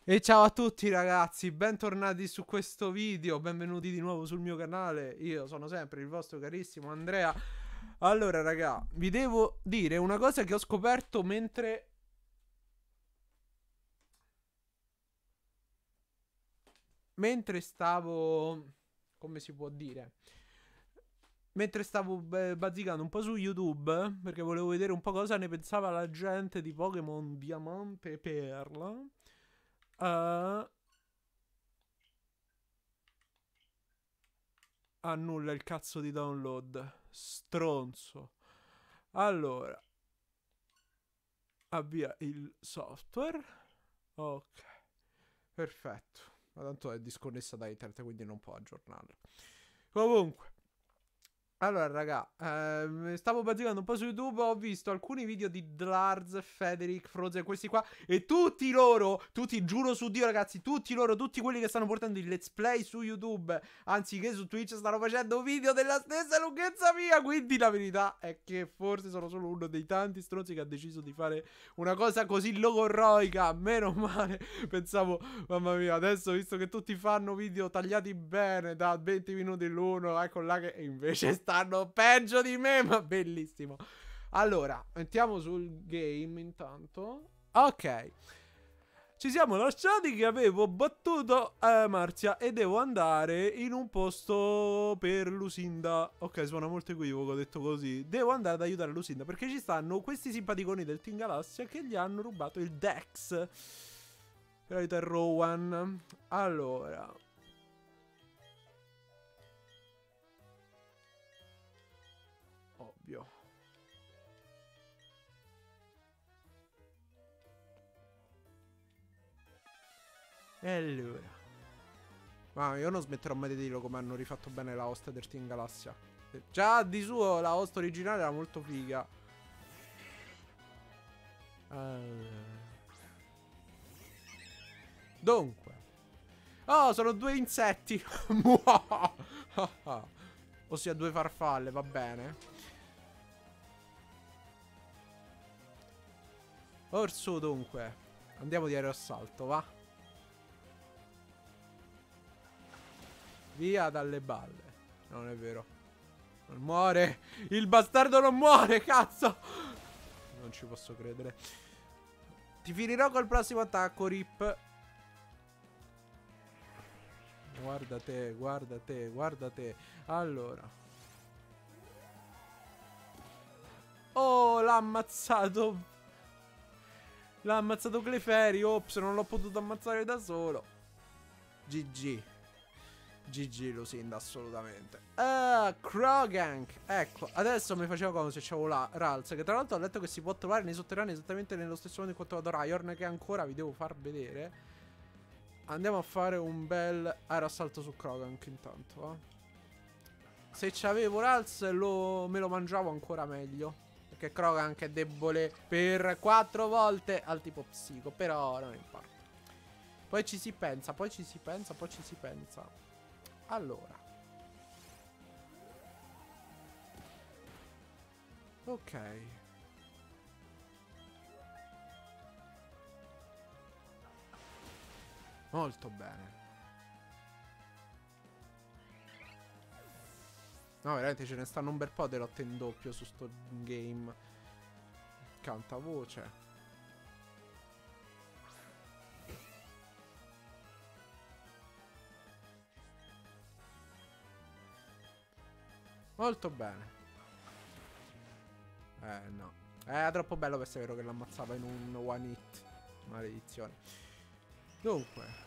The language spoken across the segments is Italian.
E ciao a tutti ragazzi, bentornati su questo video, benvenuti di nuovo sul mio canale. Io sono sempre il vostro carissimo Andrea. Allora raga, vi devo dire una cosa che ho scoperto mentre stavo, come si può dire? Mentre stavo bazzicando un po' su YouTube, perché volevo vedere un po' cosa ne pensava la gente di Pokémon Diamante e Perla. eh, Annulla il cazzo di download. Stronzo. Allora, avvia il software. Ok, perfetto. Ma tanto è disconnessa da internet, quindi non può aggiornarlo. Comunque, allora, raga, stavo praticando un po' su YouTube. Ho visto alcuni video di Dlarz, Federic, Frozen, questi qua. E tutti loro, tutti, giuro su Dio, ragazzi, tutti loro, tutti quelli che stanno portando il let's play su YouTube, anziché su Twitch, stanno facendo video della stessa lunghezza mia. Quindi la verità è che forse sono solo uno dei tanti stronzi che ha deciso di fare una cosa così logorroica. Meno male. Pensavo, mamma mia, adesso visto che tutti fanno video tagliati bene da 20 minuti l'uno, ecco là che invece stanno peggio di me, ma bellissimo. Allora, mettiamo sul game intanto. Ok. Ci siamo lasciati che avevo battuto Marzia e devo andare in un posto per Lucinda. Ok, suona molto equivoco detto così. Devo andare ad aiutare Lucinda perché ci stanno questi simpaticoni del Team Galassia che gli hanno rubato il Dex per aiutare Rowan. Allora, ovvio. E allora. Ma io non smetterò mai di dirlo come hanno rifatto bene la host del Team Galassia. Già di suo la host originale era molto figa. Allora. Dunque. Oh, sono due insetti. Ossia due farfalle, va bene. Orso dunque. Andiamo di aeroassalto, va. Via dalle balle. Non è vero. Non muore. Il bastardo non muore, cazzo. Non ci posso credere. Ti finirò col prossimo attacco, Rip. Guarda te, guarda te, guarda te. Allora. Oh, l'ha ammazzato. L'ha ammazzato Clefairy. Ops, non l'ho potuto ammazzare da solo. GG. GG Lucinda, assolutamente. Ah, Krogank. Ecco, adesso mi faceva come se c'avevo la Ralz, che tra l'altro ho letto che si può trovare nei sotterranei esattamente nello stesso modo in cui ho trovato Ryorn, che ancora vi devo far vedere. Andiamo a fare un bel aerossalto su Krogank intanto, Se c'avevo Ralz me lo mangiavo ancora meglio, perché Krogank è debole per 4 volte al tipo psico, però non importa. Poi ci si pensa, poi ci si pensa, poi ci si pensa. Allora. Ok. Molto bene. No, veramente ce ne stanno un bel po' di lotte in doppio su sto game. Cantavoce. Molto bene. No. Era troppo bello per essere vero che l'ammazzava in un one hit. Maledizione. Dunque.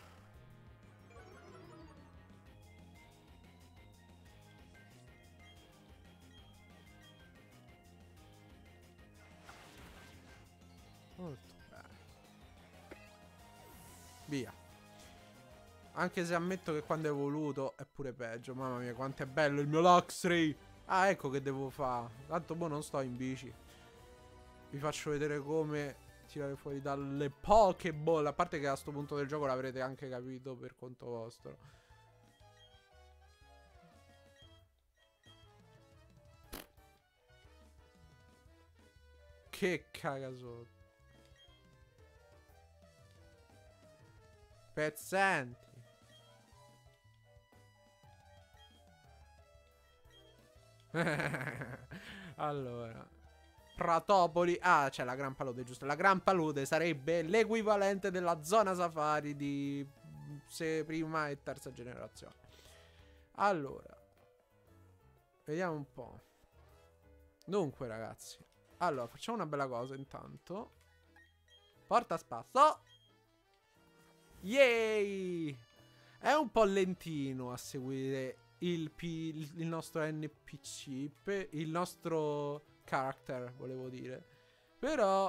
Molto bene. Via. Anche se ammetto che quando è voluto è pure peggio. Mamma mia, quanto è bello il mio Luxray. Ah, ecco che devo fare. Tanto boh non sto in bici. Vi faccio vedere come tirare fuori dalle Pokéball. A parte che a sto punto del gioco l'avrete anche capito per conto vostro. Che cagasotto. Pezzenti. Allora, Pratopoli. Ah, c'è la Gran Palude, giusto. La Gran Palude sarebbe l'equivalente della zona safari di prima e terza generazione. Allora, vediamo un po'. Dunque, ragazzi, allora facciamo una bella cosa intanto. Porta a spasso. Yay! È un po' lentino a seguire il nostro NPC, il nostro character, volevo dire. Però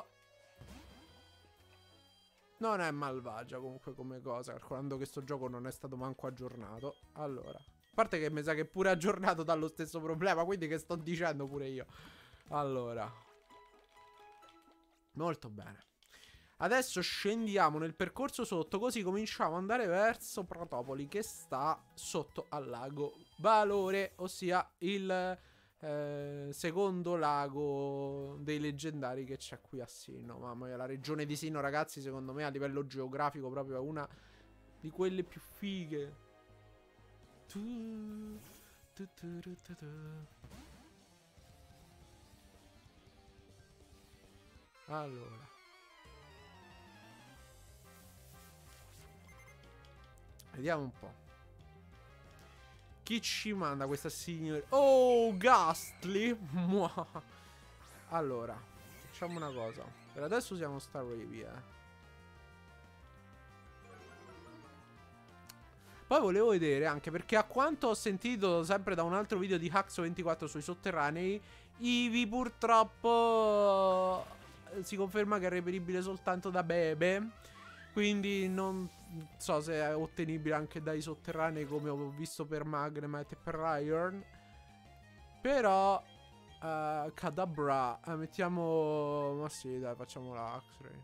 non è malvagia comunque come cosa, calcolando che sto gioco non è stato manco aggiornato. Allora, a parte che mi sa che è pure aggiornato dallo stesso problema, quindi che sto dicendo pure io. Allora, molto bene. Adesso scendiamo nel percorso sotto, così cominciamo ad andare verso Pratopoli, che sta sotto al lago Valore, ossia il secondo lago dei leggendari che c'è qui a Sinnoh. Mamma mia, la regione di Sinnoh, ragazzi, secondo me a livello geografico proprio è una di quelle più fighe. Allora, vediamo un po'. Chi ci manda questa signora? Oh, Ghastly! Allora, facciamo una cosa. Per adesso usiamo Staravia. Poi volevo vedere anche, perché a quanto ho sentito sempre da un altro video di Haxo24 sui sotterranei, Eevee purtroppo si conferma che è reperibile soltanto da Bebe. Quindi non so se è ottenibile anche dai sotterranei, come ho visto per Magnemite e per Iron. Però Kadabra, mettiamo... Ma sì, dai, facciamo la X-Ray.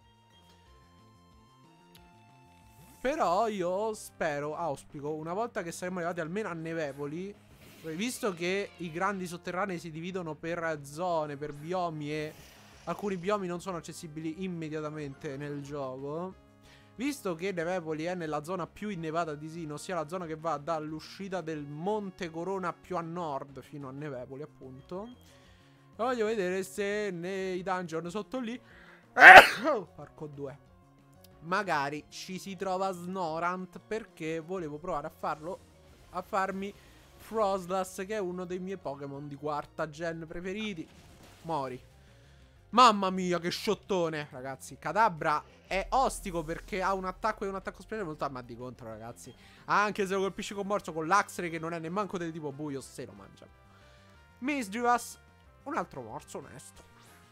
Però io spero, auspico, una volta che saremo arrivati almeno a Nevevoli, visto che i grandi sotterranei si dividono per zone, per biomi, e alcuni biomi non sono accessibili immediatamente nel gioco, visto che Nevevoli è nella zona più innevata di Sinnoh, ossia la zona che va dall'uscita del Monte Corona più a nord fino a Nevevoli, appunto, voglio vedere se nei dungeon sotto lì porco due, magari ci si trova Snorant, perché volevo provare a farlo, a farmi Froslas, che è uno dei miei Pokémon di quarta gen preferiti. Mori. Mamma mia, che sciottone, ragazzi. Kadabra è ostico perché ha un attacco e un attacco speciale molto ma di contro, ragazzi. Anche se lo colpisci con morso, con l'Axray, che non è nemmanco del tipo buio, se lo mangia. Misdreavus, un altro morso onesto.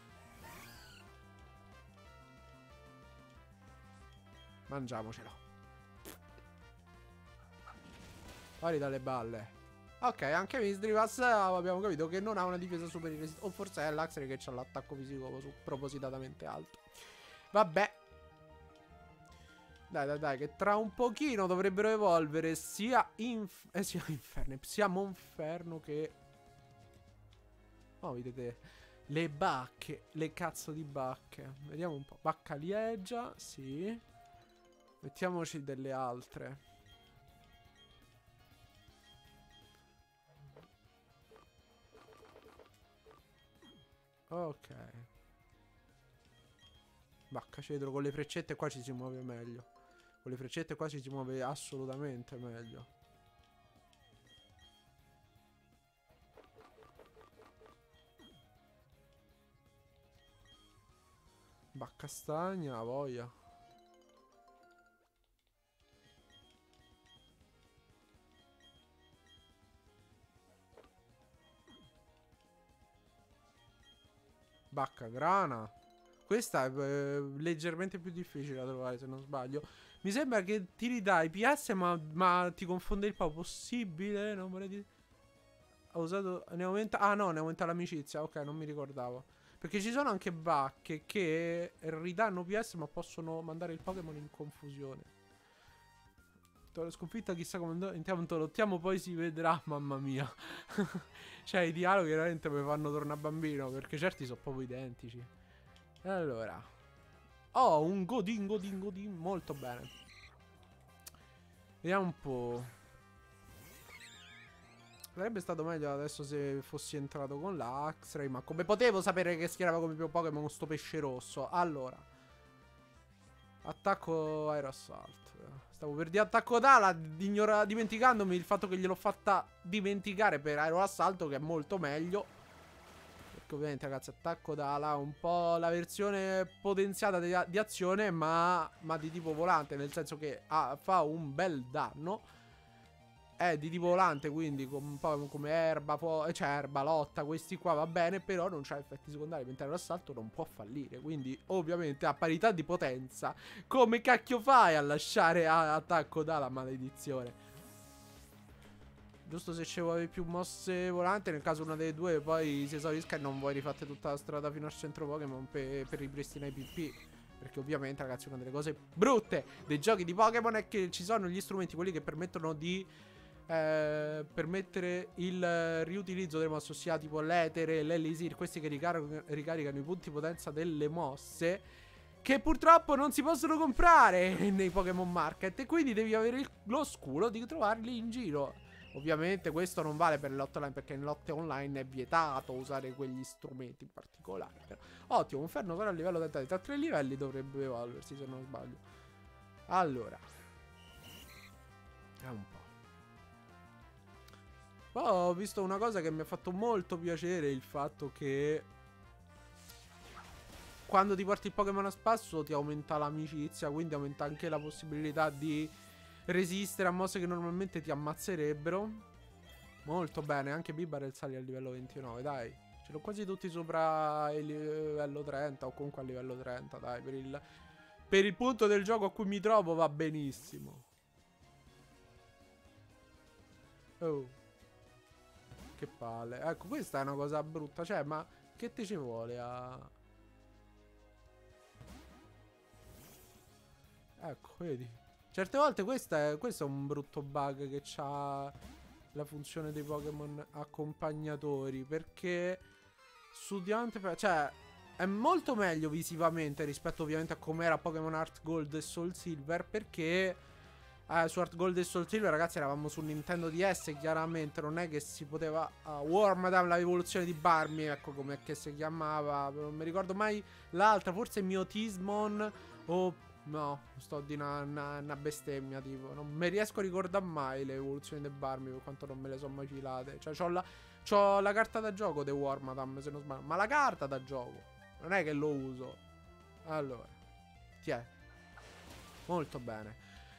Mangiamocelo. Fuori dalle balle. Ok, anche Misdreavus abbiamo capito che non ha una difesa super resistente. O forse è l'Axray che ha l'attacco fisico propositatamente alto. Vabbè. Dai, che tra un pochino dovrebbero evolvere sia Inferno, sia Monferno che... Oh, vedete, le bacche, le cazzo di bacche. Vediamo un po'. Baccaliegia, sì. Mettiamoci delle altre. Ok. Bacca cedro con le freccette qua ci si muove meglio. Con le freccette qua ci si muove assolutamente meglio. Bacca stagna, voglia. Bacca grana. Questa è leggermente più difficile da trovare, se non sbaglio. Mi sembra che tiri dai PS, ma ti confonde il po'. Possibile? Non vorrei dire... Ho usato... Ne aumenta... Ah no, ne aumenta l'amicizia. Ok, non mi ricordavo. Perché ci sono anche bacche che ridanno PS, ma possono mandare il Pokémon in confusione. Sconfitta, chissà come... Intanto lottiamo, poi si vedrà. Mamma mia. Cioè, i dialoghi veramente mi fanno tornare bambino, perché certi sono proprio identici. Allora. Oh, un Godin, molto bene. Vediamo un po'. Sarebbe stato meglio adesso se fossi entrato con la X-Ray. Ma come potevo sapere che schierava come primo Pokémon sto pesce rosso? Allora, attacco aerosalt. Stavo per dire attacco d'ala, dimenticandomi il fatto che gliel'ho fatta dimenticare per aeroassalto, che è molto meglio. Perché ovviamente, ragazzi, attacco d'ala un po' la versione potenziata di azione, ma di tipo volante, nel senso che fa un bel danno. È di tipo volante, quindi un po' come erba, cioè erba, lotta, questi qua va bene, però non c'ha effetti secondari, mentre l'assalto non può fallire, quindi ovviamente a parità di potenza, come cacchio fai a lasciare attacco dalla maledizione? Giusto se ci vuoi più mosse volanti, nel caso una delle due poi si esaurisca e non vuoi rifatte tutta la strada fino al centro Pokémon per ripristinare i PP. Perché ovviamente, ragazzi, una delle cose brutte dei giochi di Pokémon è che ci sono gli strumenti, quelli che permettono di permettere il riutilizzo delle mosse, ossia tipo l'etere, l'elisir, questi che ricaricano i punti potenza delle mosse, che purtroppo non si possono comprare nei Pokémon Market, e quindi devi avere lo sculo di trovarli in giro. Ovviamente questo non vale per le lotte online, perché in lotte online è vietato usare quegli strumenti in particolare. Però, ottimo, Inferno sarà a livello 30, tra 3 livelli dovrebbe evolversi, se non sbaglio. Allora, è un po'. Poi ho visto una cosa che mi ha fatto molto piacere, il fatto che quando ti porti il Pokémon a spasso ti aumenta l'amicizia, quindi aumenta anche la possibilità di resistere a mosse che normalmente ti ammazzerebbero. Molto bene, anche Bibarel sali a livello 29, dai. Ce l'ho quasi tutti sopra il livello 30, o comunque a livello 30, dai. Per il punto del gioco a cui mi trovo va benissimo. Oh. Che palle. Ecco, questa è una cosa brutta. Cioè, ma che te ci vuole a... Ecco, vedi. Certe volte questo è un brutto bug che ha la funzione dei Pokémon accompagnatori. Perché su Diamante... Cioè, è molto meglio visivamente rispetto ovviamente a come era Pokémon Heart Gold e Soul Silver. Perché... su Heart Gold e Soul Silver, ragazzi, eravamo su Nintendo DS, chiaramente non è che si poteva... War Madame, la rivoluzione di Barmy, ecco com'è che si chiamava, non mi ricordo mai l'altra, forse Miotismon o... No, sto di una bestemmia, tipo. Non mi riesco a ricordare mai le evoluzioni di Barmy, per quanto non me le sono mai filate. Cioè, c'ho la carta da gioco di War Madame, se non sbaglio. Ma la carta da gioco, non è che lo uso. Allora, ti è. Molto bene.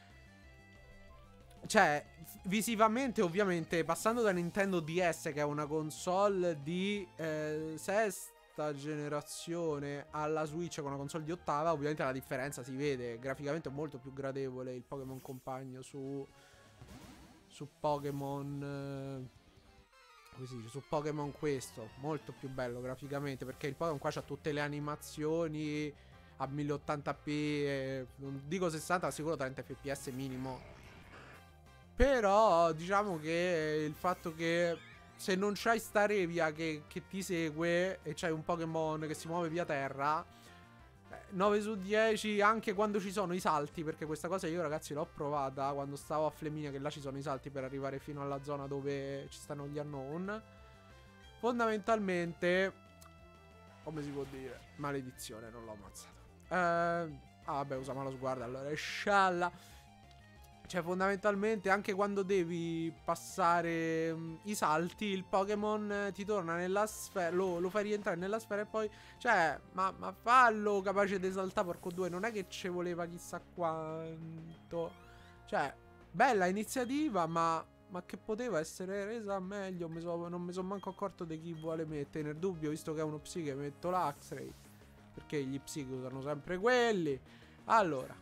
Cioè, visivamente, ovviamente, passando da Nintendo DS, che è una console di sesta generazione, alla Switch, con una console di ottava, ovviamente la differenza si vede. Graficamente è molto più gradevole il Pokémon Compagno su Pokémon... come si dice? Su Pokémon questo. Molto più bello graficamente, perché il Pokémon qua c'ha tutte le animazioni a 1080p, non dico 60, sicuro 30 fps minimo. Però diciamo che il fatto che se non c'hai sta Revia che ti segue e c'hai un Pokémon che si muove via terra, 9 su 10 anche quando ci sono i salti, perché questa cosa io, ragazzi, l'ho provata quando stavo a Flaminia, che là ci sono i salti per arrivare fino alla zona dove ci stanno gli unknown. Fondamentalmente, come si può dire, maledizione, non l'ho ammazzato. Vabbè, usiamo lo sguardo, allora scialla. Cioè, fondamentalmente, anche quando devi passare i salti, il Pokémon ti torna nella sfera, lo fai rientrare nella sfera e poi... Cioè, ma fallo capace di saltare, porco due, non è che ci voleva chissà quanto. Cioè, bella iniziativa, ma che poteva essere resa meglio. Non mi sono manco accorto di chi vuole mettere. Nel dubbio, visto che è uno psiche, metto l'Axray, perché gli psiche usano sempre quelli. Allora,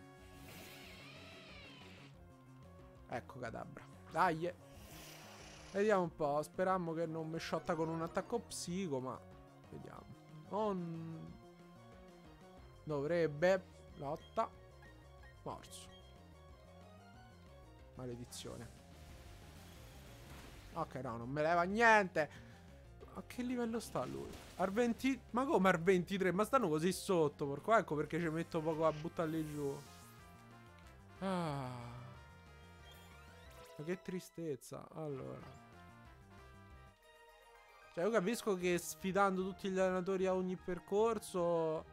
ecco Kadabra. Dai. Vediamo un po'. Speriamo che non mi shotta con un attacco psico, ma vediamo. Non dovrebbe. Lotta. Morso. Maledizione. Ok, no, non me leva niente. A che livello sta lui? Ar20. Ma come Ar23? Ma stanno così sotto, porco. Ecco perché ci metto poco a buttarli giù. Ah. Ma che tristezza. Allora. Cioè, io capisco che sfidando tutti gli allenatori a ogni percorso...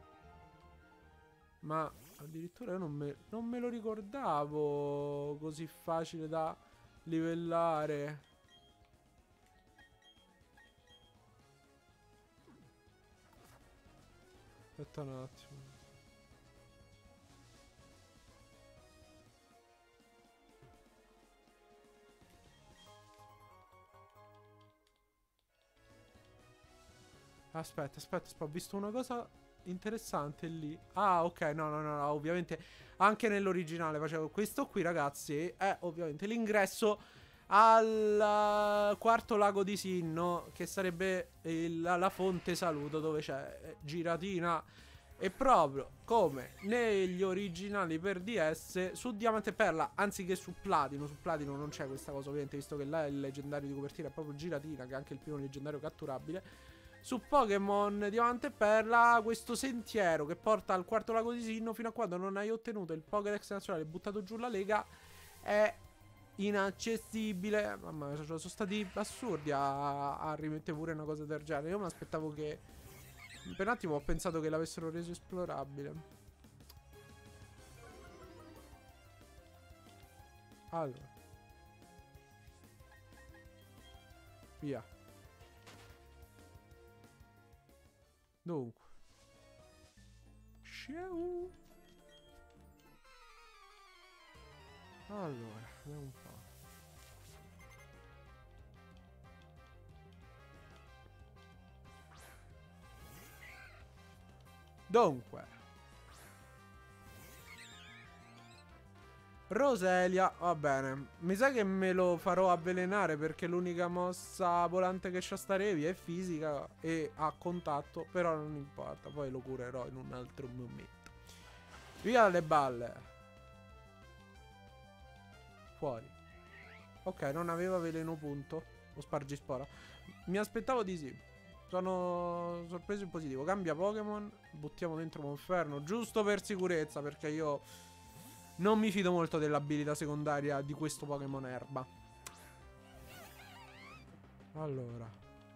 Ma addirittura io non me lo ricordavo così facile da livellare. Aspetta un attimo. Aspetta, ho visto una cosa interessante lì. Ah, ok, no, ovviamente anche nell'originale facevo questo qui, ragazzi, è ovviamente l'ingresso al quarto lago di Sinnoh, che sarebbe la fonte saluto, dove c'è giratina. E proprio come negli originali per DS, su Diamante e Perla, anziché su Platino non c'è questa cosa, ovviamente, visto che là il leggendario di copertina è proprio giratina, che è anche il primo leggendario catturabile. Su Pokémon Diamante e Perla, questo sentiero che porta al quarto lago di Sinnoh, fino a quando non hai ottenuto il Pokédex nazionale e buttato giù la lega, è inaccessibile. Mamma mia, sono stati assurdi a rimettere pure una cosa del genere. Io mi aspettavo che... Per un attimo ho pensato che l'avessero reso esplorabile. Allora. Via. Dunque. Sciau. Allora, vediamo un po'. Dunque. Roselia, va bene. Mi sa che me lo farò avvelenare perché l'unica mossa volante che c'ha sta Revi è fisica e a contatto, però non importa, poi lo curerò in un altro momento. Via dalle balle. Fuori. Ok, non aveva veleno punto. O spargispora. Mi aspettavo di sì. Sono sorpreso in positivo. Cambia Pokémon. Buttiamo dentro Monferno. Giusto per sicurezza, perché io non mi fido molto dell'abilità secondaria di questo Pokémon erba. Allora.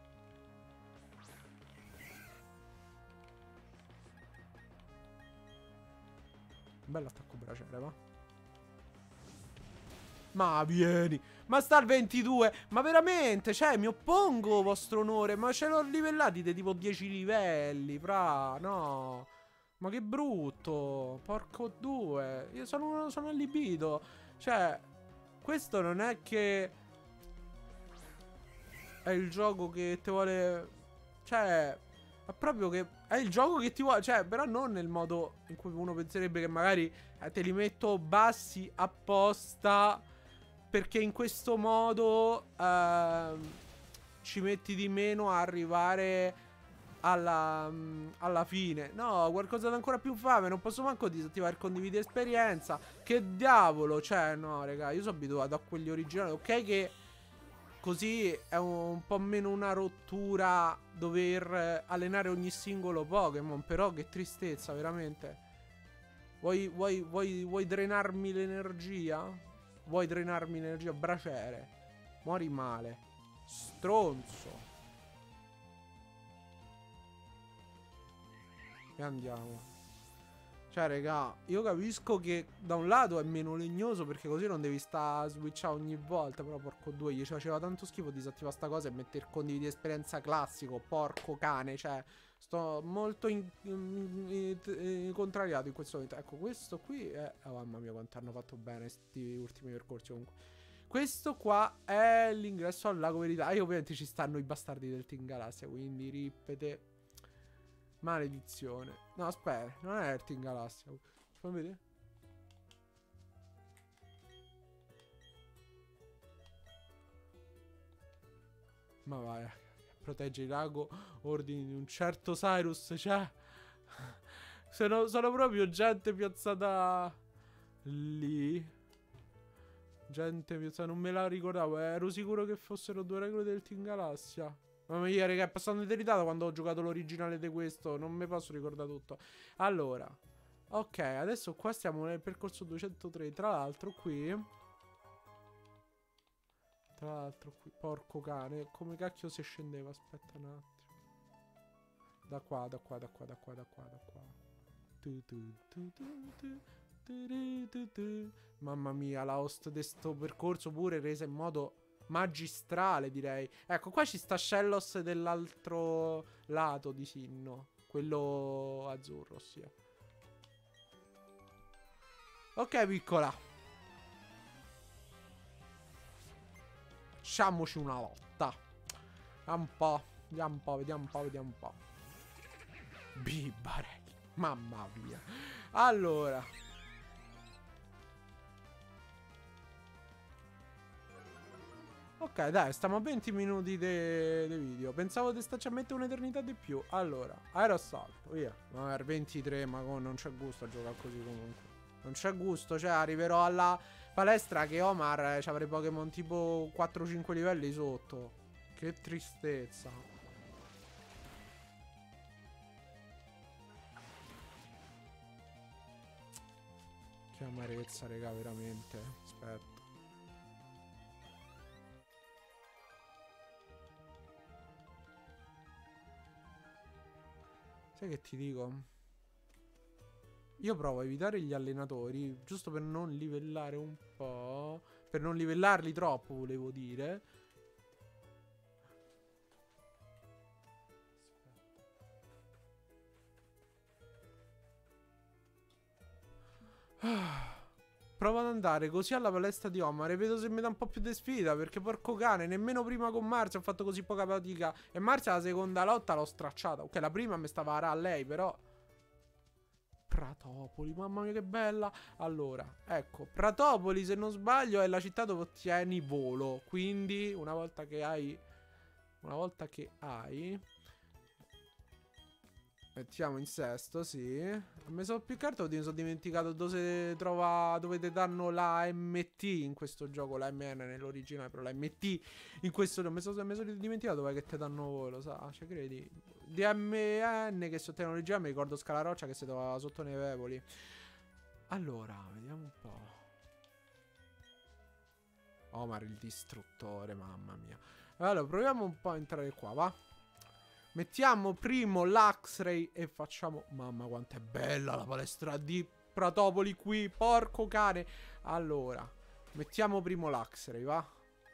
Bello attacco braciere, va? Ma vieni. Ma sta al 22. Ma veramente, cioè, mi oppongo, vostro onore. Ma ce l'ho livellati di tipo 10 livelli, fra. No. Ma che brutto. Porco due. Io sono allibito. Cioè, questo non è che è il gioco che ti vuole... Cioè, è proprio che è il gioco che ti vuole... Cioè, però non nel modo in cui uno penserebbe che magari te li metto bassi apposta, perché in questo modo ci metti di meno a arrivare alla fine. No, qualcosa di ancora più fame. Non posso manco disattivare il condividi esperienza. Che diavolo. Cioè, no, raga, io sono abituato a quelli originali. Ok che così è un po' meno una rottura dover allenare ogni singolo Pokémon. Però che tristezza, veramente. Vuoi drenarmi l'energia? Vuoi drenarmi l'energia? Braciere. Muori male. Stronzo. E andiamo. Cioè, raga, io capisco che da un lato è meno legnoso, perché così non devi stare a switchare ogni volta. Però porco due, gli faceva tanto schifo disattivare sta cosa e mettere condividi esperienza classico. Porco cane, cioè, sto molto contrariato in questo momento. Ecco, questo qui è... Oh, mamma mia, quanto hanno fatto bene questi ultimi percorsi comunque. Questo qua è l'ingresso al lago verità. E ovviamente ci stanno i bastardi del Team Galassia, quindi ripete. Maledizione. No, aspetta, non è il Team Galassia. Fammi vedere. Ma vai. Protegge il lago. Ordini di un certo Cyrus. Cioè. Sono proprio gente piazzata lì. Gente piazzata. Non me la ricordavo. Ero sicuro che fossero due regole del Team Galassia. Mamma mia, raga, è passato un'eternità da quando ho giocato l'originale di questo. Non mi posso ricordare tutto. Allora, ok, adesso qua stiamo nel percorso 203. Tra l'altro qui Tra l'altro qui, porco cane, come cacchio si scendeva? Aspetta un attimo. Da qua, da qua, da qua, da qua, da qua, da qua. Mamma mia, la host di sto percorso pure resa in modo magistrale, direi. Ecco, qua ci sta Shellos dell'altro lato di Sinnoh. Quello azzurro, ossia. Ok, piccola. Facciamoci una lotta. Vediamo un po', vediamo un po', vediamo un po', vediamo un po'. Bibarelli. Mamma mia. Allora. Ok, dai, stiamo a 20 minuti di video. Pensavo di starci a mettere un'eternità di più. Allora, aeroassalto, via. Ma per 23, ma non c'è gusto a giocare così comunque. Non c'è gusto, cioè arriverò alla palestra che Omar ci avrei Pokémon tipo 4-5 livelli sotto. Che tristezza. Che amarezza, raga, veramente. Aspetta. Sai che ti dico? Io provo a evitare gli allenatori, giusto per non livellare un po'. Per non livellarli troppo, volevo dire. Provo ad andare così alla palestra di Omar e vedo se mi dà un po' più di sfida. Perché porco cane, nemmeno prima con Marzia ho fatto così poca fatica. E Marzia la seconda lotta l'ho stracciata. Ok, la prima mi stava a lei, però... Pratopoli, mamma mia che bella. Allora, ecco, Pratopoli se non sbaglio è la città dove ottieni volo. Quindi una volta che hai... Mettiamo in sesto, sì. A me sono più che altro mi sono dimenticato dove si trova, dove ti danno la MT in questo gioco, la MN nell'originale, però la MT in questo gioco. Mi sono dimenticato dove che ti danno voi, lo sa, cioè credi? DMN che sotto nell'originale mi ricordo Scalaroccia che si trova sotto nei Nevevoli. Allora, vediamo un po'. Omar il distruttore, mamma mia. Allora, proviamo un po' a entrare qua, va? Mettiamo primo l'Axray e facciamo... Mamma quanto è bella la palestra di Pratopoli qui, porco cane. Allora, mettiamo primo l'Axray, va?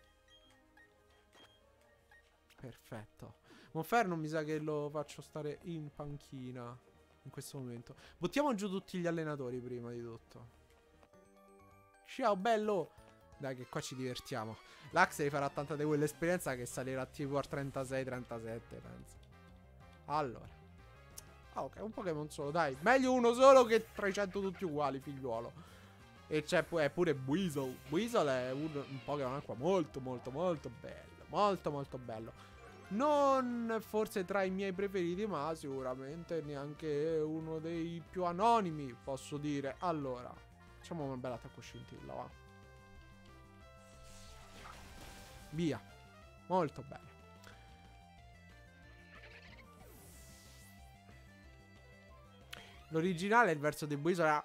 Perfetto. Monferno mi sa che lo faccio stare in panchina in questo momento. Buttiamo giù tutti gli allenatori prima di tutto. Ciao bello. Dai che qua ci divertiamo. L'Axray farà tanta di quell'esperienza che salirà tipo a 36-37 penso. Allora. Ah, ok, un Pokémon solo, dai. Meglio uno solo che 300 tutti uguali, figliuolo. E c'è pure Weasel. Weasel è un Pokémon acqua molto, molto, molto bello. Molto, molto bello. Non forse tra i miei preferiti, ma sicuramente neanche uno dei più anonimi, posso dire. Allora, facciamo un bel attacco scintilla, va. Via. Molto bene. L'originale, il verso di Buiso era...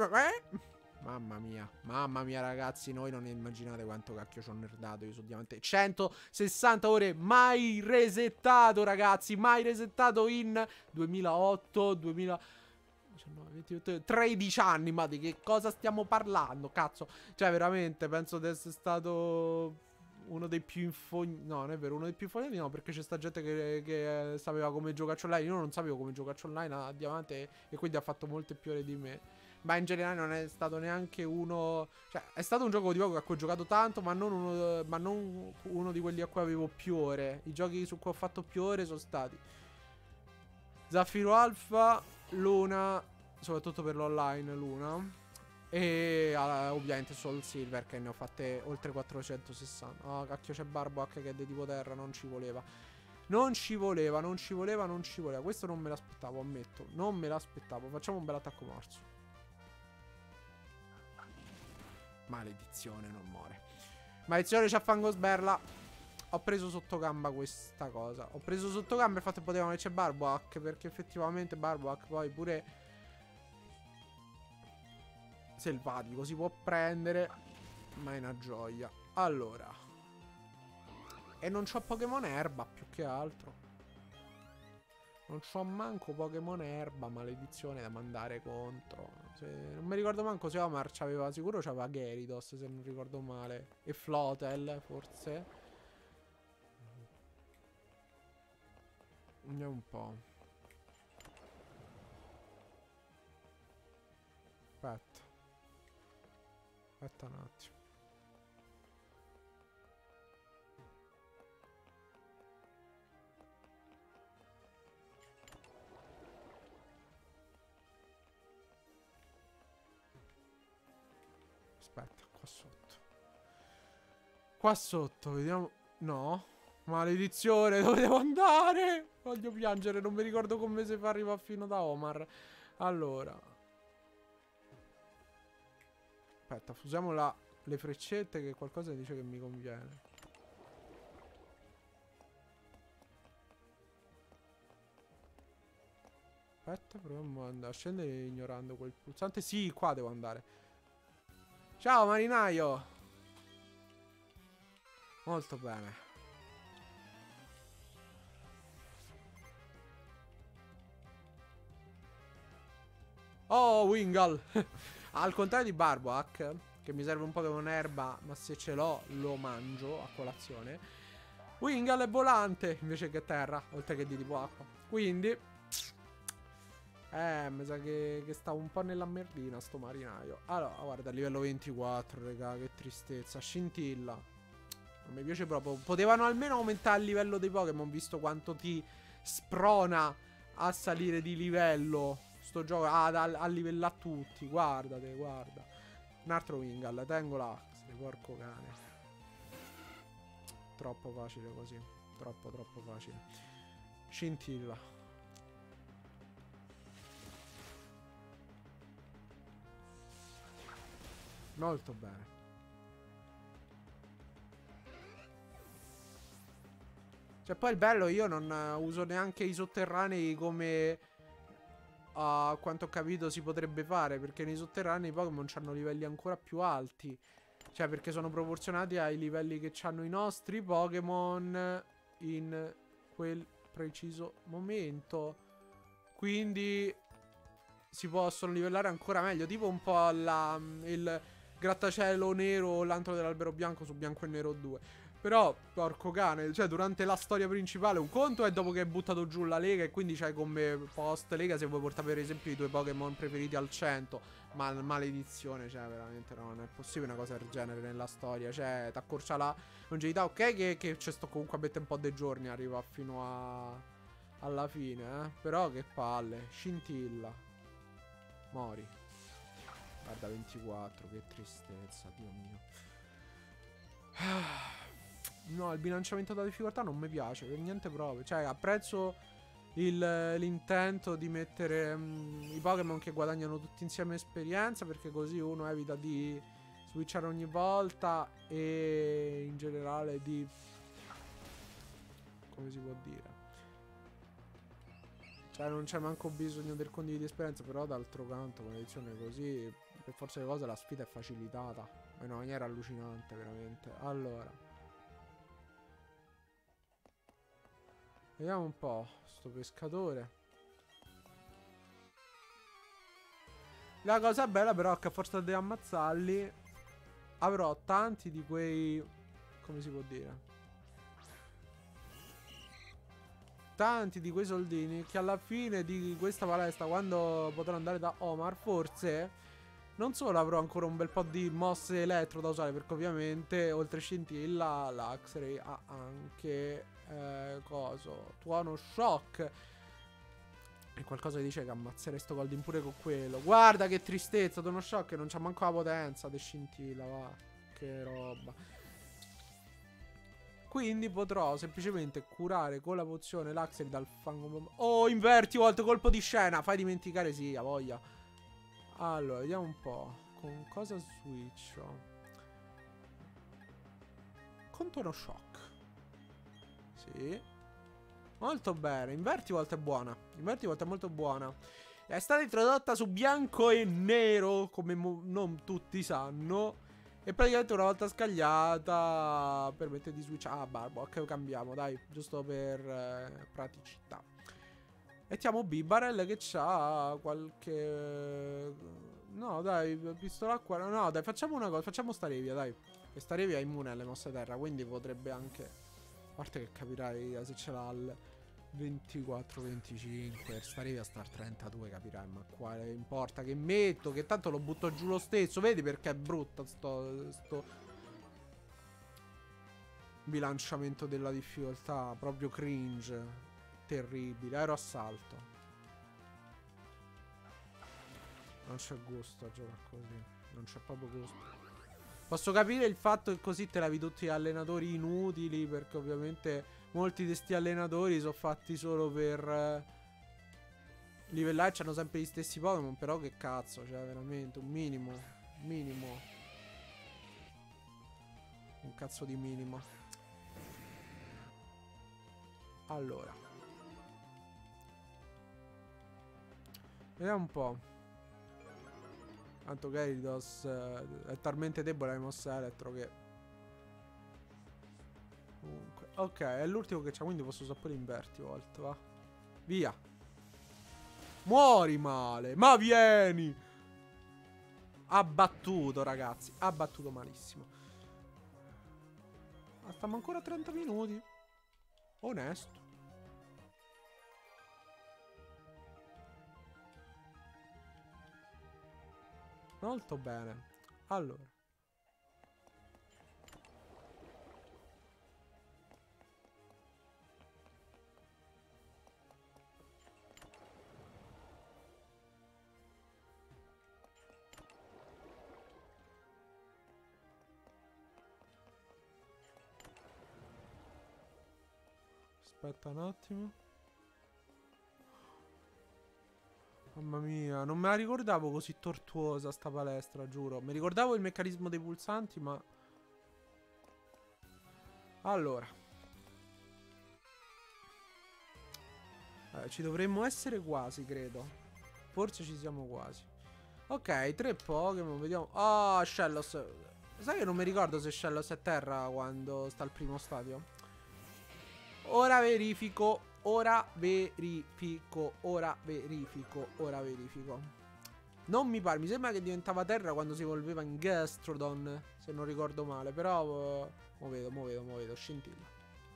Mamma mia ragazzi, noi non immaginate quanto cacchio ci ho nerdato io su Diamante. 160 ore mai resettato ragazzi, mai resettato in 2008, 2019, 28, 13 anni, ma di che cosa stiamo parlando, cazzo? Cioè veramente penso di essere stato... uno dei più infognati. No, non è vero, uno dei più infognati no, perché c'è sta gente che sapeva come giocarci online. Io non sapevo come giocarci online a Diamante e quindi ha fatto molte più ore di me. Ma in generale non è stato neanche uno... Cioè, è stato un gioco di poco a cui ho giocato tanto, ma non uno di quelli a cui avevo più ore. I giochi su cui ho fatto più ore sono stati Zaffiro Alpha, Luna, soprattutto per l'online Luna, e ovviamente Soul Silver che ne ho fatte oltre 460. Oh cacchio, c'è Barbuck che è di tipo terra, non ci voleva. Non ci voleva. Questo non me l'aspettavo, ammetto. Non me l'aspettavo. Facciamo un bel attacco morso. Maledizione, non muore. Maledizione, c'ha fango sberla. Ho preso sotto gamba questa cosa. Ho preso sotto gamba il fatto che potevamo c'è Barbuck, perché effettivamente Barbuck poi pure selvatico si può prendere, ma è una gioia. Allora, E non c'ho Pokémon erba, più che altro. Non c'ho manco Pokémon erba, maledizione, da mandare contro. Non mi ricordo manco se Omar c'aveva, sicuro c'aveva Gyarados, se non ricordo male. E Flotel, forse. Andiamo un po'. Aspetta. Aspetta un attimo. Aspetta, qua sotto. Qua sotto, vediamo. No. Maledizione, dove devo andare? Voglio piangere, non mi ricordo come si fa arrivare fino da Omar. Allora. Aspetta, usiamo le freccette che qualcosa dice che mi conviene. Aspetta, proviamo a scendere ignorando quel pulsante. Sì, qua devo andare. Ciao marinaio. Molto bene. Oh, Wingull. Al contrario di Barboak, che mi serve un Pokémon erba, ma se ce l'ho lo mangio a colazione. Wingull è volante invece che terra, oltre che di tipo acqua. Quindi mi sa che sta un po' nella merdina sto marinaio. Allora, guarda, livello 24, raga, che tristezza. Scintilla. Non mi piace proprio. Potevano almeno aumentare il livello dei Pokémon, visto quanto ti sprona a salire di livello sto gioco, a livellare tutti. Guardate, guarda. Un altro Wingull, tengo l'axe, porco cane. Troppo facile così. Troppo facile. Scintilla. Molto bene. Cioè poi il bello, io non uso neanche i sotterranei come a quanto ho capito si potrebbe fare, perché nei sotterranei i Pokémon hanno livelli ancora più alti. Cioè perché sono proporzionati ai livelli che hanno i nostri Pokémon in quel preciso momento. Quindi si possono livellare ancora meglio. Tipo un po' il grattacielo nero o l'antro dell'albero bianco su bianco e nero 2. Però, porco cane, cioè durante la storia principale un conto è dopo che hai buttato giù la lega e quindi c'hai come post lega se vuoi portare per esempio i tuoi Pokémon preferiti al 100. Ma maledizione, cioè veramente no, non è possibile una cosa del genere nella storia. Cioè, t'accorcia la longevità, ok che ci sto comunque a mettere un po' dei giorni, arriva fino alla fine, Però che palle, scintilla. Mori. Guarda 24, che tristezza, Dio mio. No, il bilanciamento della difficoltà non mi piace, per niente proprio. Cioè, apprezzo l'intento di mettere i Pokémon che guadagnano tutti insieme esperienza, perché così uno evita di switchare ogni volta e in generale di... come si può dire? Cioè, non c'è manco bisogno del condivido di esperienza, però d'altro canto, maledizione così, per forza di cose la sfida è facilitata. In una maniera allucinante, veramente. Allora. Vediamo un po', sto pescatore. La cosa bella però è che a forza di ammazzarli avrò tanti di quei... come si può dire? Tanti di quei soldini che alla fine di questa palestra, quando potrò andare da Omar, forse non solo avrò ancora un bel po' di mosse elettro da usare, perché ovviamente oltre scintilla l'Axray ha anche coso, tuono shock. E qualcosa dice che ammazzerei sto Goldin pure con quello. Guarda che tristezza, tuono shock e non c'ha manco la potenza di scintilla, va. Che roba. Quindi potrò semplicemente curare con la pozione l'Axray dal fango. Oh, inverti volte colpo di scena, fai dimenticare, sì, a voglia. Allora, vediamo un po'. Con cosa switch? Con tuono shock. Sì. Molto bene. Invertivolt è buona. Invertivolt è molto buona. È stata introdotta su bianco e nero, come non tutti sanno. E praticamente una volta scagliata permette di switchare. Ah, Barbo, ok, cambiamo, dai, giusto per praticità. Mettiamo Bibarel che c'ha qualche... No, dai, pistola a 40. No, dai, facciamo una cosa, facciamo Starevia, dai. E Starevia è immune alle mosse terra, quindi potrebbe anche... A parte che capirai se ce l'ha al 24-25. Starevia sta al 32, capirai, ma quale importa che metto, che tanto lo butto giù lo stesso. Vedi perché è brutto sto bilanciamento della difficoltà, proprio cringe. Terribile, aeroassalto. Non c'è gusto a giocare così. Non c'è proprio gusto. Posso capire il fatto che così te lavi tutti gli allenatori inutili, perché ovviamente molti di questi allenatori sono fatti solo per livellare, c'hanno sempre gli stessi Pokémon. Però che cazzo, cioè veramente un minimo. Minimo. Un cazzo di minimo. Allora, vediamo un po'. Tanto Gyarados è talmente debole ai mosse elettro che... Comunque. Ok, è l'ultimo che c'ha, quindi posso usare pure Invertivolt, va. Via. Muori male. Ma vieni. Abbattuto, ragazzi. Abbattuto malissimo. Ma stiamo ancora a 30 minuti. Onesto. Molto bene. Allora. Aspetta un attimo. Mamma mia, non me la ricordavo così tortuosa sta palestra, giuro. Mi ricordavo il meccanismo dei pulsanti, ma... Allora. Ci dovremmo essere quasi, credo. Forse ci siamo quasi. Ok, 3 Pokémon, vediamo. Ah, Shellos. Sai che non mi ricordo se Shellos è terra quando sta al primo stadio? Ora verifico. Ora verifico. Ora verifico. Ora verifico. Non mi pare. Mi sembra che diventava terra quando si evolveva in Gastrodon, se non ricordo male. Però mo vedo. Scintilla.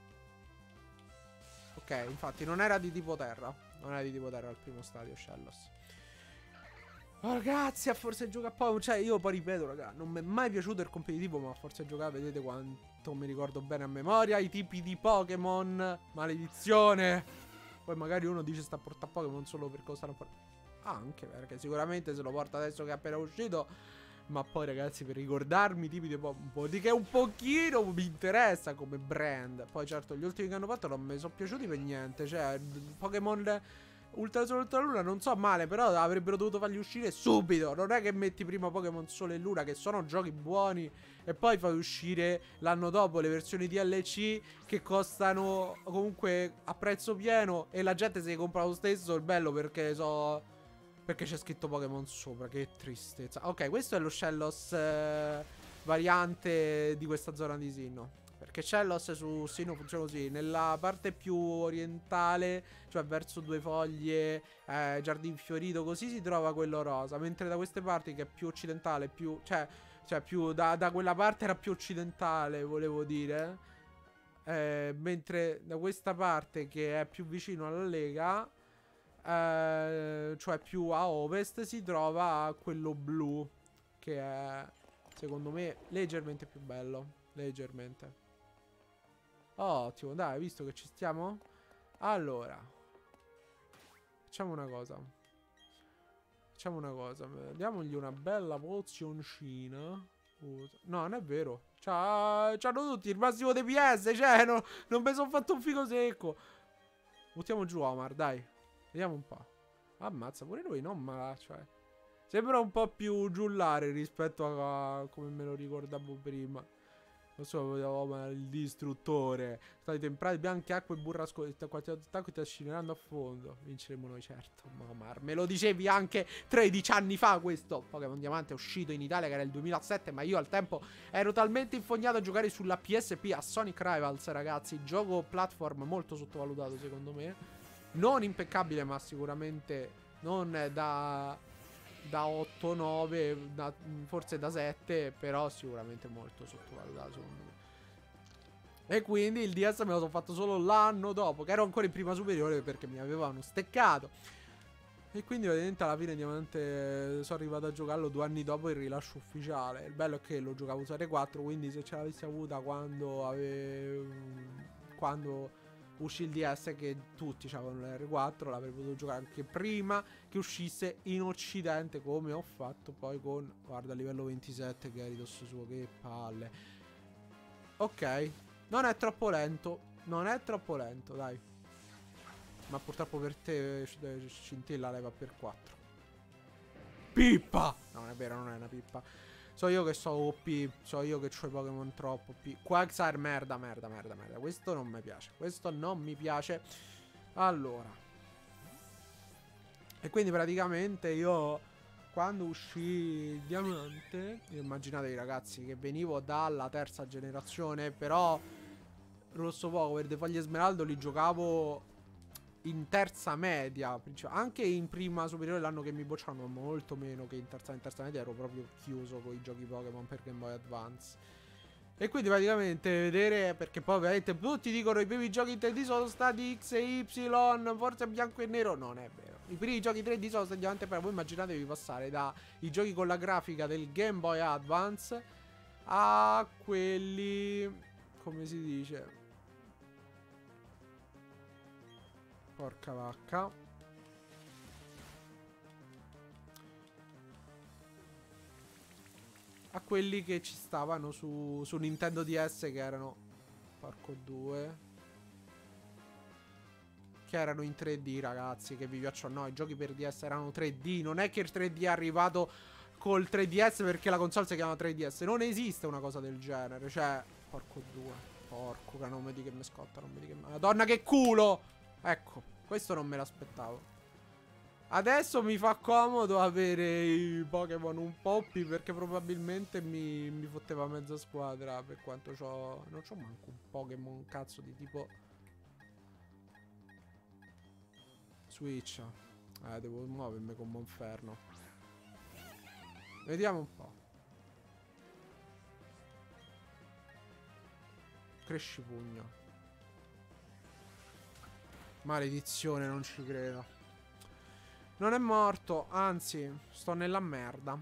Ok, infatti non era di tipo terra. Non era di tipo terra al primo stadio Shellos. Oh, ragazzi, a forza di giocare a Pokémon. Cioè, io poi ripeto, raga, non mi è mai piaciuto il competitivo, ma a forza di giocare, vedete quanto mi ricordo bene a memoria i tipi di Pokémon. Maledizione. Poi magari uno dice sta a portare Pokémon solo per cosa stanno portando. Anche perché sicuramente se lo porta adesso che è appena uscito. Ma poi, ragazzi, per ricordarmi i tipi di Pokémon, di che un pochino mi interessa come brand. Poi, certo, gli ultimi che hanno fatto non mi sono piaciuti per niente. Cioè, Pokémon Ultra Sole e Ultra Luna non so male, però avrebbero dovuto farli uscire subito. Non è che metti prima Pokémon Sole e Luna, che sono giochi buoni, e poi fai uscire l'anno dopo le versioni DLC che costano comunque a prezzo pieno e la gente se li compra lo stesso. Il bello perché perché c'è scritto Pokémon sopra. Che tristezza. Ok, questo è lo Shellos variante di questa zona di Sinnoh. Perché Shellos su Sinnoh funziona così. Nella parte più orientale, cioè verso Due Foglie, Giardin Fiorito, così si trova quello rosa. Mentre da queste parti che è più occidentale, più... Cioè più da quella parte era più occidentale, volevo dire. Mentre da questa parte che è più vicino alla Lega, cioè più a ovest, si trova quello blu, che è secondo me leggermente più bello. Leggermente. Ottimo, dai, visto che ci stiamo. Allora, facciamo una cosa. Diamogli una bella pozioncina. No, non è vero. C'hanno tutti il massimo DPS. Cioè, non mi sono fatto un figo secco. Buttiamo giù Omar, dai. Vediamo un po'. Ammazza, pure lui non male, cioè. Sembra un po' più giullare rispetto a come me lo ricordavo prima. Lo so, il distruttore. Stati temprati, bianchi, acqua e burrasco. Attacco ti ascineranno a fondo. Vinceremo noi, certo. Mamma, me lo dicevi anche 13 anni fa questo. Pokémon Diamante è uscito in Italia che era il 2007. Ma io al tempo ero talmente infognato a giocare sulla PSP a Sonic Rivals, ragazzi. Gioco platform molto sottovalutato secondo me. Non impeccabile, ma sicuramente non da 8, 9, forse da 7, però sicuramente molto sottovalutato secondo me. E quindi il DS me lo sono fatto solo l'anno dopo, che ero ancora in prima superiore perché mi avevano steccato. E quindi ovviamente alla fine Diamante sono arrivato a giocarlo 2 anni dopo il rilascio ufficiale. Il bello è che lo giocavo su R4, quindi se ce l'avessi avuta quando uscì il DS, che tutti avevano l'R4, l'avrei potuto giocare anche prima che uscisse in occidente, come ho fatto poi con, guarda, livello 27 che è ridosso suo, che palle. Ok, non è troppo lento, non è troppo lento, dai. Ma purtroppo per te scintilla leva per 4. Pippa! No, non è vero, non è una pippa. So io che so OP, so io che ho i Pokémon troppo OP. Quagsire, merda, merda, merda, merda. Questo non mi piace, questo non mi piace. Allora. E quindi praticamente io, quando uscì Diamante, immaginatevi ragazzi che venivo dalla terza generazione, però Rosso Poco, Verde Foglia e Smeraldo li giocavo in terza media, anche in prima superiore l'anno che mi bocciarono, molto meno che in terza media ero proprio chiuso con i giochi Pokémon per Game Boy Advance. E quindi praticamente vedere, perché poi ovviamente tutti dicono i primi giochi in 3D sono stati X e Y, forse bianco e nero, non è vero. I primi giochi 3D sono stati Diamante e Perla. Voi immaginatevi passare dai giochi con la grafica del Game Boy Advance a quelli, come si dice, porca vacca, a quelli che ci stavano su Nintendo DS, che erano, porco 2, che erano in 3D, ragazzi, che vi piacciono. No, i giochi per DS erano 3D. Non è che il 3D è arrivato col 3DS perché la console si chiama 3DS. Non esiste una cosa del genere. Cioè, porco 2. Porco, che non mi di che mi scotta, non mi di che... Madonna, che culo! Ecco, questo non me l'aspettavo. Adesso mi fa comodo avere i Pokémon un po' OP, perché probabilmente mi fotteva mezza squadra, per quanto c'ho... Non c'ho manco un Pokémon cazzo di tipo Switch. Devo muovermi con Monferno. Vediamo un po'. Cresci pugno. Maledizione, non ci credo. Non è morto, anzi, sto nella merda.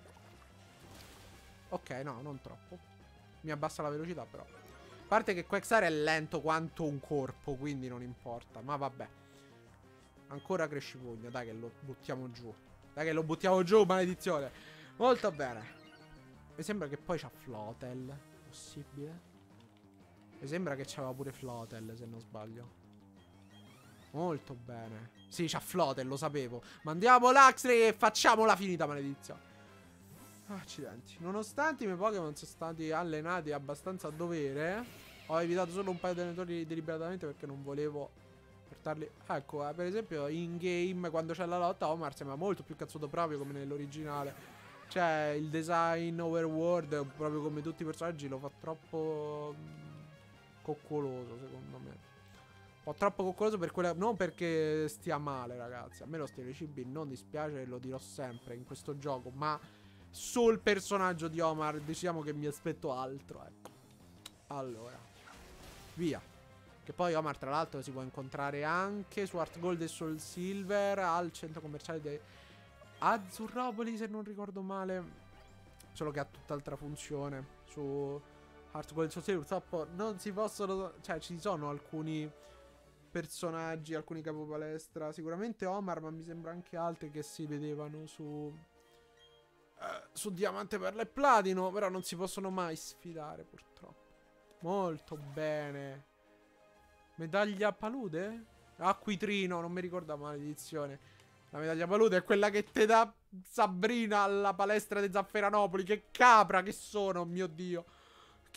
Ok, no, non troppo. Mi abbassa la velocità però. A parte che Quagsire è lento quanto un corpo, quindi non importa. Ma vabbè. Ancora crescipugno, dai che lo buttiamo giù. Dai che lo buttiamo giù, maledizione. Molto bene. Mi sembra che poi c'ha Flotel. Possibile? Mi sembra che c'aveva pure Flotel, se non sbaglio. Molto bene. Sì, c'ha Flotel, lo sapevo. Mandiamo l'Axley e facciamo la finita, maledizione. Accidenti. Nonostante i miei Pokémon siano stati allenati abbastanza a dovere, ho evitato solo un paio di allenatori deliberatamente perché non volevo portarli. Ecco, per esempio in game, quando c'è la lotta, Omar sembra molto più cazzuto proprio come nell'originale. Cioè, il design overworld, proprio come tutti i personaggi, lo fa troppo coccoloso, secondo me. Un po' troppo coccoloso per quella... Non perché stia male, ragazzi. A me lo stile cibi non dispiace e lo dirò sempre in questo gioco, ma sul personaggio di Omar diciamo che mi aspetto altro, ecco. Allora, via. Che poi Omar tra l'altro si può incontrare anche su Heart Gold e Soul Silver al centro commerciale di Azzurropoli, se non ricordo male. Solo che ha tutt'altra funzione. Su Heart Gold e Soul Silver purtroppo non si possono... Cioè ci sono alcuni personaggi, alcuni capopalestra, sicuramente Omar, ma mi sembra anche altri che si vedevano su Diamante, Perla e Platino, però non si possono mai sfidare purtroppo. Molto bene. Medaglia palude? Acquitrino, non mi ricordo, maledizione. La medaglia palude è quella che te dà Sabrina alla palestra di Zafferanopoli. Che capra che sono, mio Dio.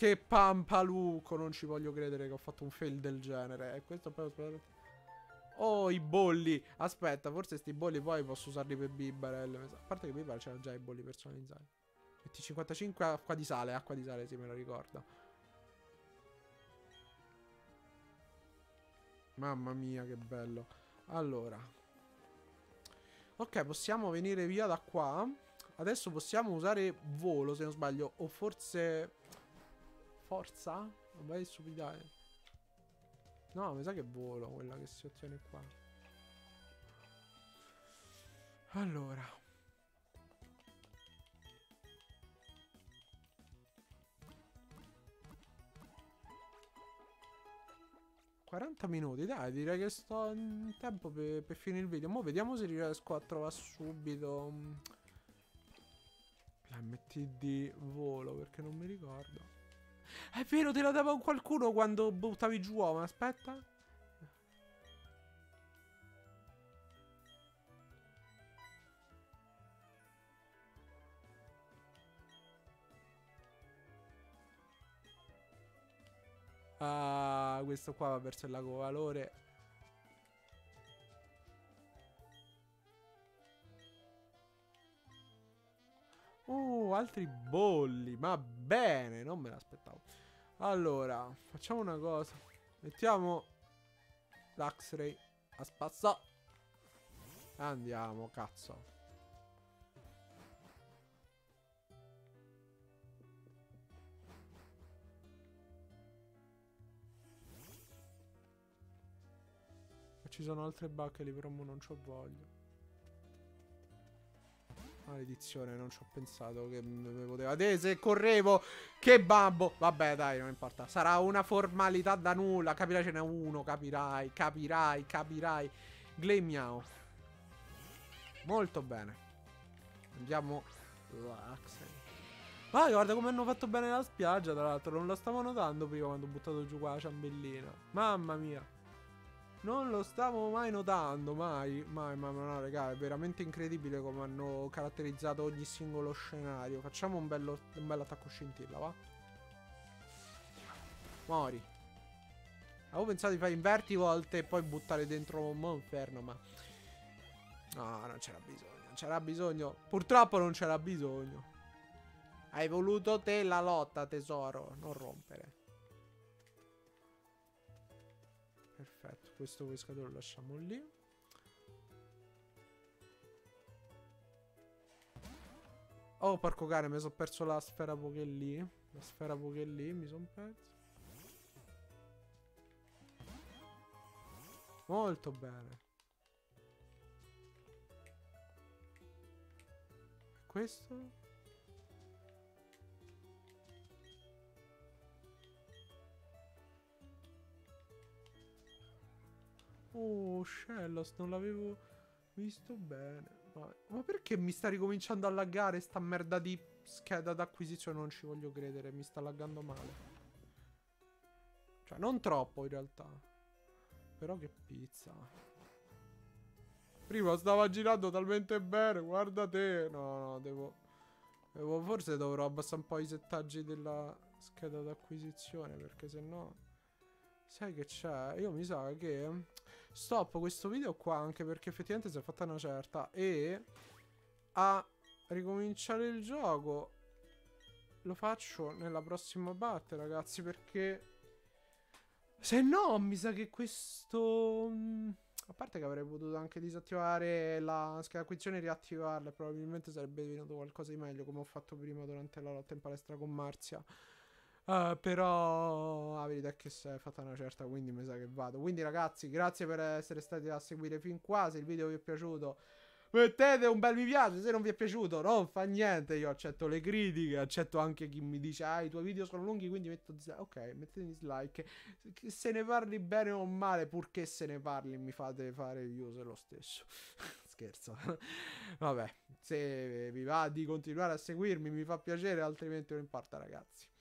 che pampalucco. Non ci voglio credere che ho fatto un fail del genere. E questo poi... Oh, i bolli. Aspetta, forse sti bolli poi posso usarli per Bibarel. A parte che Bibarel c'era già i bolli personalizzati. Metti 55 acqua di sale, sì, me lo ricorda. Mamma mia, che bello. Allora. Ok, possiamo venire via da qua. Adesso possiamo usare volo, se non sbaglio. O forse... Forza? Non vai stupidare. No, mi sa che è volo quella che si ottiene qua. Allora. 40 minuti, dai, direi che sto in tempo per finire il video. Mo' vediamo se riesco a trovare subito la MTD volo, perché non mi ricordo. È vero, te la dava qualcuno quando buttavi giù uomo, aspetta. Ah, questo qua va verso il lago valore. Altri bolli. Ma bene, non me l'aspettavo. Allora, facciamo una cosa. Mettiamo l'X-Ray a spazzare. Andiamo, cazzo. Ci sono altre bacche lì, però non c'ho voglia. Maledizione, non ci ho pensato che mi poteva... se correvo, che babbo. Vabbè, dai, non importa. Sarà una formalità da nulla. Capirai, ce n'è uno, capirai. Glemiao. Molto bene. Andiamo. Ah, guarda come hanno fatto bene la spiaggia, tra l'altro. Non la stavo notando prima quando ho buttato giù qua la ciambellina. Mamma mia. Non lo stavo mai notando, mai, no, raga, è veramente incredibile come hanno caratterizzato ogni singolo scenario. Facciamo un bello attacco scintilla, va? Mori. Avevo pensato di fare invertivolt e poi buttare dentro un inferno, ma... No, non c'era bisogno, non c'era bisogno. Purtroppo non c'era bisogno. Hai voluto te la lotta, tesoro, non rompere. Perfetto, questo pescatore lo lasciamo lì. Oh, porco cane, mi sono perso la sfera poké lì. La sfera poké lì, mi sono perso. Molto bene. Questo? Oh, Shellos, non l'avevo visto bene. Ma perché mi sta ricominciando a laggare sta merda di scheda d'acquisizione? Non ci voglio credere, mi sta laggando male. Cioè, non troppo in realtà. Però che pizza. Prima stava girando talmente bene, guarda te. No, forse dovrò abbassare un po' i settaggi della scheda d'acquisizione, perché se no... Sai che c'è? Io mi sa che stop questo video qua, anche perché effettivamente si è fatta una certa. E a ricominciare il gioco lo faccio nella prossima parte, ragazzi, perché se no mi sa che questo... A parte che avrei potuto anche disattivare la scheda acquisizione e riattivarla, probabilmente sarebbe venuto qualcosa di meglio, come ho fatto prima durante la lotta in palestra con Marzia. Però la verità è che si è fatta una certa, quindi mi sa che vado. Quindi ragazzi, grazie per essere stati a seguire fin qua. Se il video vi è piaciuto, mettete un bel mi piace. Se non vi è piaciuto, non fa niente. Io accetto le critiche, accetto anche chi mi dice i tuoi video sono lunghi, quindi metto dislike. Ok, mettete dislike. Se ne parli bene o male, purché se ne parli, mi fate fare views lo stesso. Scherzo. Vabbè, se vi va di continuare a seguirmi mi fa piacere, altrimenti non importa, ragazzi.